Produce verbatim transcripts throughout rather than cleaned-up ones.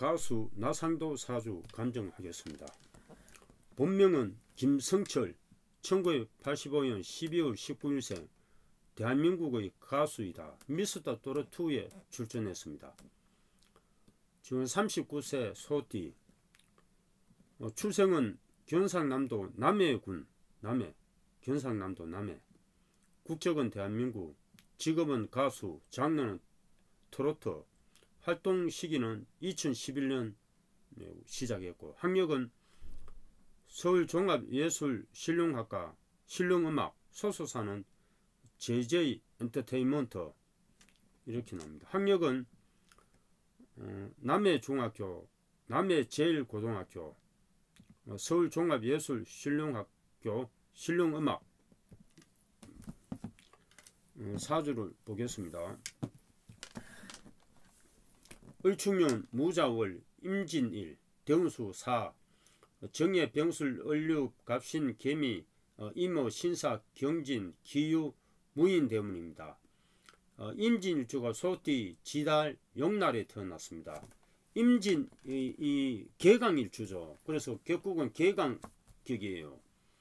가수 나상도 사주 간정하겠습니다. 본명은 김성철, 천구백팔십오년 십이월 십구일생, 대한민국의 가수이다. 미스터 트롯이에 출전했습니다. 지금 삼십구세 소띠, 어, 출생은 경상남도 남해군, 남해, 경상남도 남해, 국적은 대한민국, 직업은 가수, 장르는 트로트, 활동 시기는 이천십일년 시작했고, 학력은 서울종합예술실용학과 실용음악, 소속사는 제이제이 엔터테인먼트 이렇게 나옵니다. 학력은 어, 남해중학교, 남해제일고등학교, 어, 서울종합예술실용학교 실용음악. 어, 사주를 보겠습니다. 을충년 무자월 임진일 대운수 사, 정예 병술 을류 갑신 개미 어, 임오 신사 경진 기유 무인 대문입니다. 어, 임진일주가 소띠 지달 용날에 태어났습니다. 임진 이, 이 개강일주죠. 그래서 격국은 개강격이에요.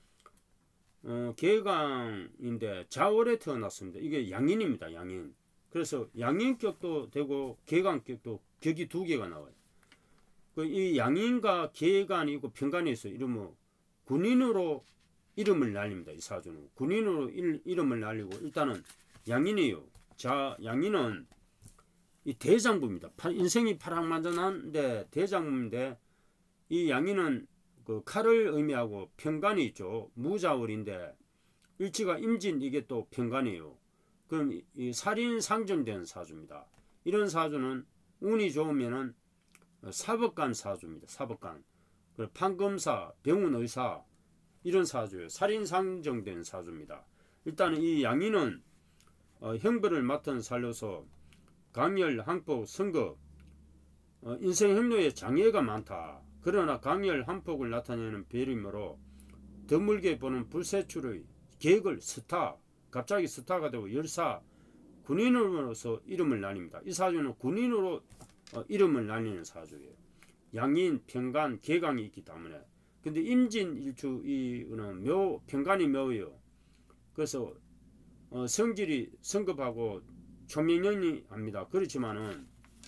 어, 개강인데 자월에 태어났습니다. 이게 양인입니다. 양인. 그래서 양인격도 되고 개강격도 격이 두 개가 나와요. 그 이 양인과 개간이 있고 편간이 있어요. 이러면 군인으로 이름을 날립니다. 이 사주는 군인으로 일, 이름을 날리고, 일단은 양인이에요. 자, 양인은 이 대장부입니다. 인생이 파랑만장한데 대장부인데, 이 양인은 그 칼을 의미하고 편간이 있죠. 무자월인데 일지가 임진, 이게 또 편간이에요. 그럼 이 살인 상정된 사주입니다. 이런 사주는 운이 좋으면은 사법관 사주입니다. 사법관. 판검사, 병원의사 이런 사주예요. 살인 상정된 사주입니다. 일단은 이 양인은 어, 형벌을 맡은 살로서 강열, 항폭, 선거, 어, 인생 행로에 장애가 많다. 그러나 강열, 항폭을 나타내는 배림으로 드물게 보는 불세출의 계획을 스타, 갑자기 스타가 되고 열사, 군인으로서 이름을 날립니다. 이 사주는 군인으로 어, 이름을 날리는 사주예요. 양인, 편간, 개강이 있기 때문에. 근데 임진일주 이는 묘, 편간이 묘예요. 그래서 어, 성질이 성급하고 초명연이 합니다. 그렇지만은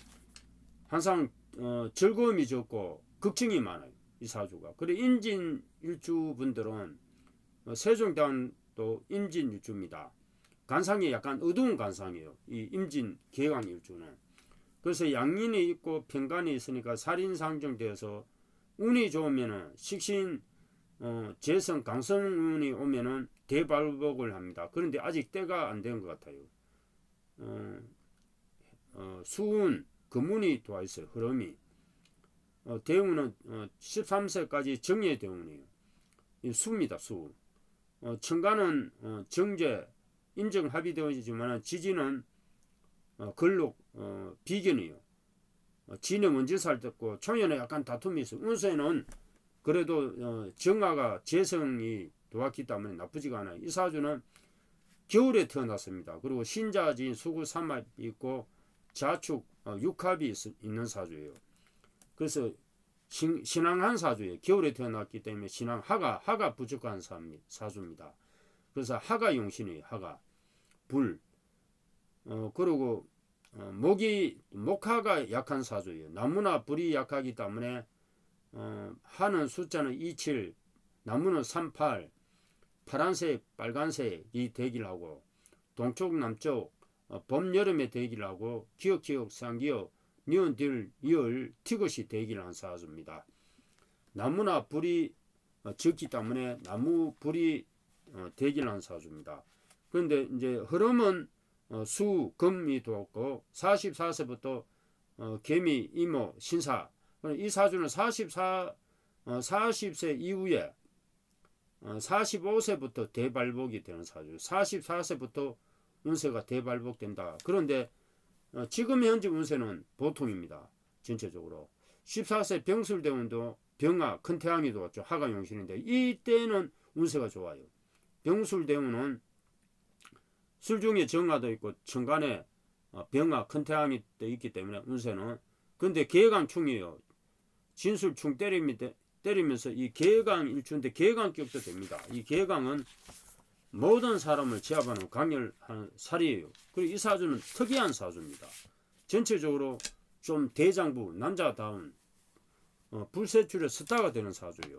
항상 어, 즐거움이 적고 걱정이 많아요. 이 사주가. 그래 임진일주 분들은 어, 세종대왕도 임진일주입니다. 간상이 약간 어두운 간상이에요. 이 임진 개강일주는. 그래서 양인이 있고 편간이 있으니까 살인상정되어서 운이 좋으면은 식신, 어, 재성, 강성운이 오면은 대발복을 합니다. 그런데 아직 때가 안 된 것 같아요. 어, 어, 수운, 금운이 들어와 있어요. 흐름이. 어, 대운은 어, 십삼세까지 정예 대운이에요. 이 수입니다. 수. 어, 천간은 어, 정제, 인정 합의되어 있지만 지지는 어, 걸록, 어, 비견이에요. 어, 진에 먼저 살았고 초연에 약간 다툼이 있어요. 운세는 그래도 어, 정화가 재성이 도왔기 때문에 나쁘지가 않아요. 이 사주는 겨울에 태어났습니다. 그리고 신자진 수구 삼합이 있고 자축 어, 육합이 있, 있는 사주예요. 그래서 신, 신앙한 사주예요. 겨울에 태어났기 때문에 신앙, 하가, 하가 부족한 사주입니다. 그래서 하가 용신이에요. 하가. 불. 어, 그리고 어, 목이, 목화가 약한 사주예요. 나무나 불이 약하기 때문에 어, 하는 숫자는 이십칠, 나무는 삼십팔, 파란색, 빨간색이 대기를 하고, 동쪽, 남쪽, 어, 봄, 여름에 대기를 하고, 기역, 기역, 상기역, 니은, 딜, 이을, 티것이 대기를 한 사주입니다. 나무나 불이 어, 적기 때문에 나무, 불이 어, 대기를 한 사주입니다. 그런데 이제 흐름은 어, 수, 금이 들어왔고, 사십사세부터 어, 개미, 이모, 신사. 이 사주는 사십사, 어, 사십세 이후에 어, 사십오세부터 대발복이 되는 사주. 사십사세부터 운세가 대발복된다. 그런데 어, 지금 현재 운세는 보통입니다. 전체적으로. 십사세 병술대운도 병화, 큰 태양이 들어왔죠. 하가 용신인데 이때는 운세가 좋아요. 병술대운은 술중에 정화도 있고 천간에 병화, 큰 태양이 있기 때문에 운세는. 근데 개강충이에요. 진술충 때리면 때리면서 이 계강 일주인데 계강격도 됩니다. 이 계강은 모든 사람을 제압하는 강렬한 살이에요. 그리고 이 사주는 특이한 사주입니다. 전체적으로 좀 대장부 남자다운 어, 불세출의 스타가 되는 사주예요.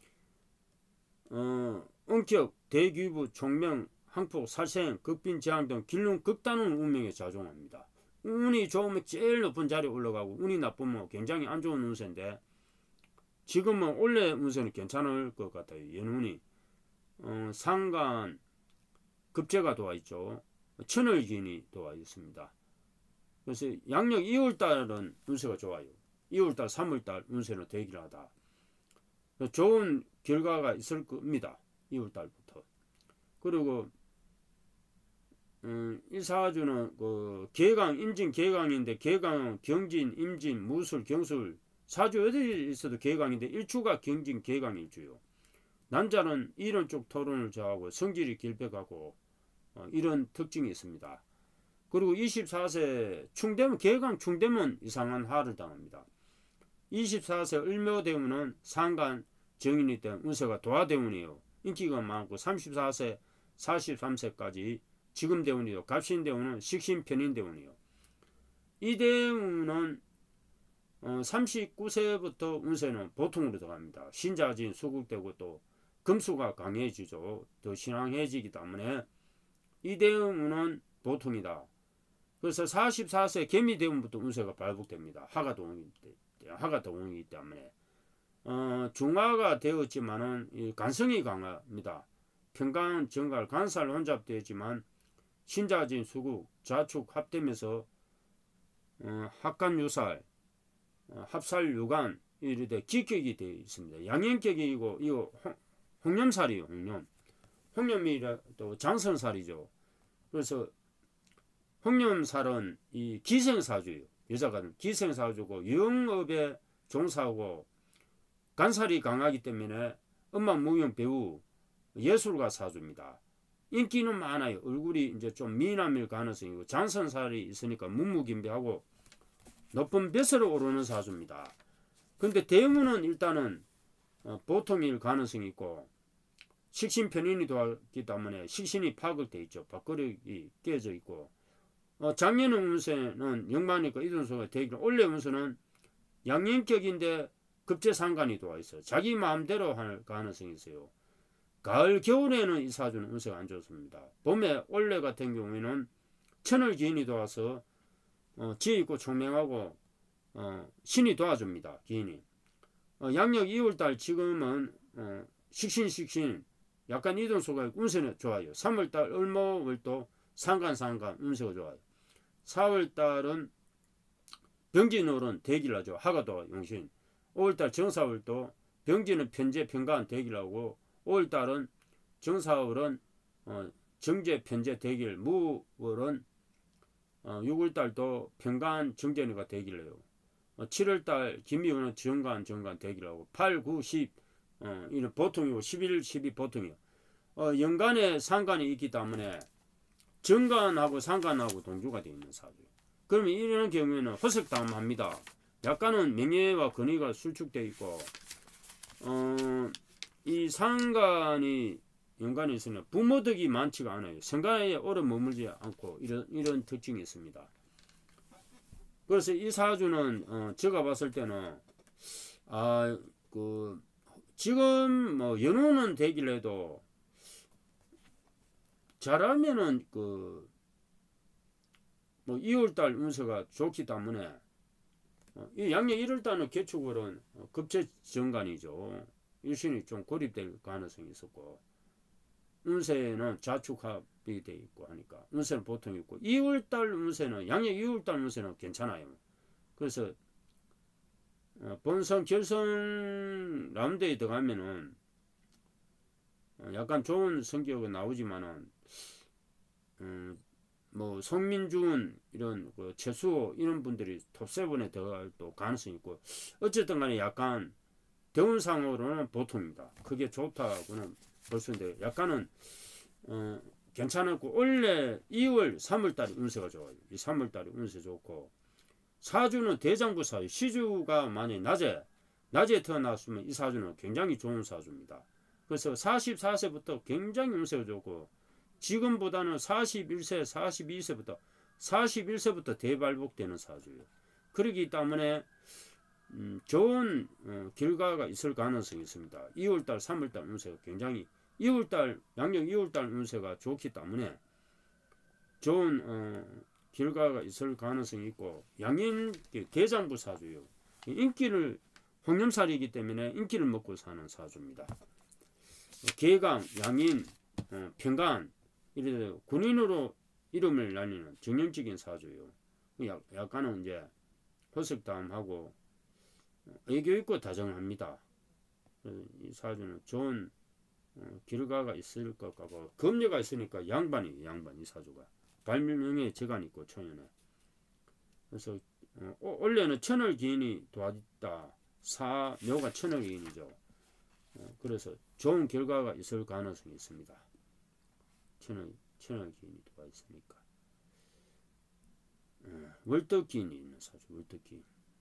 어, 원격, 대귀부, 총명, 항폭, 살생, 극빈, 재앙 등 길눈 극단운 운명에 자종합니다. 운이 좋으면 제일 높은 자리에 올라가고 운이 나쁘면 굉장히 안 좋은 운세인데 지금은 원래 운세는 괜찮을 것 같아요. 연운이 어, 상간 급제가 들어와 있죠. 천을기인이 들어와 있습니다. 그래서 양력 이월달은 운세가 좋아요. 이월달, 삼월달 운세는 대기하다. 좋은 결과가 있을 겁니다. 이월달부터. 그리고 음, 이 사주는 그 계강, 임진 계강인데 계강은 경진, 임진, 무술, 경술 사주 어디에 있어도 계강인데 일주가 경진, 계강 일주요. 남자는 이런 쪽 토론을 좋아하고 성질이 길백하고 어, 이런 특징이 있습니다. 그리고 이십사 세 충대문, 계강 충대문 이상한 화를 당합니다. 이십사 세 을묘대운은 상간 정인이 된 운세가 도화대운이에요. 인기가 많고 삼십사 세, 사십삼 세까지 지금 대운이요. 갑신대운은 식신편인대운이요. 이 대운은 어, 삼십구 세부터 운세는 보통으로 들어갑니다. 신자진 수국되고 또 금수가 강해지죠. 더 신앙해지기 때문에 이 대운은 보통이다. 그래서 사십사 세 개미대운부터 운세가 발복됩니다. 하가동이기 하가동이기 때문에 어, 중화가 되었지만은 이 간성이 강합니다. 평강 정갈 간살 혼잡되었지만 신자진 수국 좌축 합되면서 어, 합간유살 어, 합살유간 이렇게 기격이 되어 있습니다. 양행격이고 이거 홍념살이에요. 홍념 홍념이라도 장선살이죠. 그래서 홍념살은 이 기생사주예요. 여자가 기생사주고 영업에 종사하고 간살이 강하기 때문에 음악, 무용, 배우, 예술가 사주입니다. 인기는 많아요. 얼굴이 이제 좀 미남일 가능성이고 장선살이 있으니까 문무김배하고 높은 벼슬을 오르는 사주입니다. 근데 대운은 일단은 어, 보통일 가능성이 있고 식신편인이 되었기 때문에 식신이 파괴되어 있죠. 밥그릇이 깨져 있고 어, 작년 운세는 영마니까 이동수가 되기로 원래 운세는 양년격인데 급제상간이 들어와 있어요. 자기 마음대로 할 가능성이 있어요. 가을 겨울에는 이 사주는 운세가 안 좋습니다. 봄에 올해 같은 경우에는 천을기인이 들어와서 어, 지혜 있고 총명하고 어, 신이 도와줍니다. 기인이 어, 양력 이월달 지금은 어, 식신식신 약간 이동수가 운세는 좋아요. 삼월달 을모월도 상간상간 운세가 좋아요. 사월달은 병진월은 대기라죠. 하가도 용신. 오월달 정사월도 병진은 편제 편간 대기라고 오월달은 정사월은 어, 정제 편제 대길 무월은 어, 유월달도 편간 정제가 대기래요. 어, 칠월달 김미월은 정간 정간 대기라고 팔, 구, 십 어, 이는 보통이고 십일, 십이 보통이요. 어, 연간에 상간이 있기 때문에 정간하고 상간하고 동주가 되어 있는 사주. 그러면 이런 경우에는 허석담합니다. 약간은 명예와 권위가 수축되어 있고 어, 이 상간이 연간이 있으면 부모덕이 많지가 않아요. 생각에 오래 머물지 않고 이런 이런 특징이 있습니다. 그래서 이 사주는 어, 제가 봤을 때는 아 그 지금 뭐 연호는 되길 해도 잘하면은 그 뭐 이월달 운세가 좋기 때문에 어, 이 양력 일월달은 개축월은 어, 급제정간이죠. 일신이 좀 고립될 가능성이 있었고 운세는 좌축합이 돼 있고 하니까 운세는 보통 있고 이월달 운세는 양력 이월달 운세는 괜찮아요. 그래서 어, 본선 결선 라운드에 들어가면은 어, 약간 좋은 성격이 나오지만은 음, 뭐 송민준 이런 그 최수호 이런 분들이 톱세븐에 들어갈 또 가능성이 있고 어쨌든 간에 약간 대운상으로는 보통입니다. 그게 좋다고는 볼 수 있는데 약간은 어, 괜찮았고 원래 이월 삼월달이 운세가 좋아요. 이 삼월달이 운세 좋고 사주는 대장부 사유 시주가 만약에 낮에 낮에 태어났으면 이 사주는 굉장히 좋은 사주입니다. 그래서 사십사 세부터 굉장히 운세가 좋고 지금보다는 사십일 세, 사십이 세부터 사십일 세부터 대발복되는 사주예요. 그렇기 때문에 음, 좋은 어, 결과가 있을 가능성이 있습니다. 이월달, 삼월달 운세가 굉장히 이월달 양력 이월달 운세가 좋기 때문에 좋은 어, 결과가 있을 가능성이 있고 양인 대장부 사주예요. 인기를 황염살이기 때문에 인기를 먹고 사는 사주입니다. 개강, 양인, 어, 평간 이래 군인으로 이름을 날리는 정형적인 사주예요. 약, 약간은 이제 허석담하고 애교 있고 다정합니다. 이 사주는 좋은 어, 결과가 있을 것 같고 금녀가 있으니까 양반이 양반 이 사주가 발명에 재간이 있고 초연에 그래서 어, 원래는 천을 기인이 도와있다. 사묘가 천을 기인이죠. 어, 그래서 좋은 결과가 있을 가능성이 있습니다. 천을 천을 기인이 도와있으니까 어, 월덕기인이 있는 사주 월덕기인.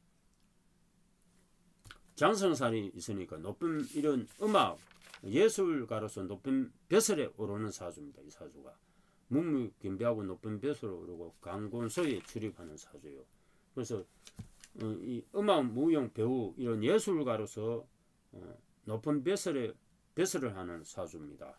장성살이 있으니까 높은 이런 음악 예술가로서 높은 벼슬에 오르는 사주입니다. 이 사주가 문무경비하고 높은 벼슬에 오르고 강곤소에 출입하는 사주예요. 그래서 어, 이 음악 무용 배우 이런 예술가로서 어, 높은 벼슬에 벼슬을 하는 사주입니다.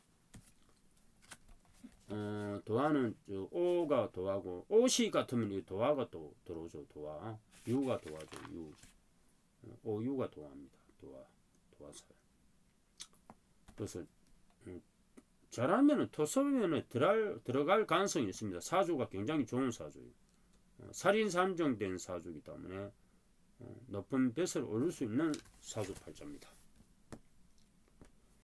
어, 도화는 오가 도화고 오시 같으면 이 도화가 또 들어오죠. 도화 유가 도화죠. 유 오유가 도화입니다. 도화, 도화살. 그래서 음, 잘하면 토섭면에 들어갈, 들어갈 가능성이 있습니다. 사주가 굉장히 좋은 사주예요. 어, 살인삼정된 사주이기 때문에 어, 높은 벼슬을 오를 수 있는 사주 팔자입니다.